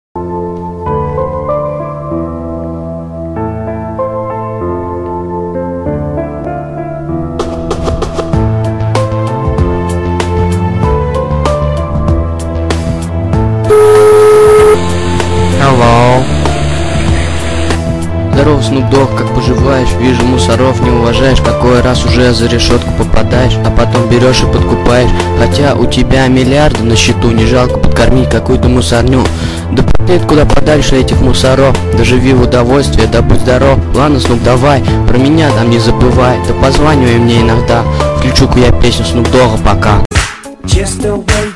Hello. Здорово, Snoop Dogg, как поживаешь? Вижу, мусоров не уважаешь. Какой раз уже за решетку попадаешь, а потом берешь и подкупаешь. Хотя у тебя миллиарды на счету, не жалко подкормить какую-то мусорню. Да плеть куда подальше этих мусоров. Да живи в удовольствие, да будь здоров. Ладно, Snoop, давай, про меня там не забывай. Да позванивай мне иногда. Включу-ка я песню Snoop Dogg пока.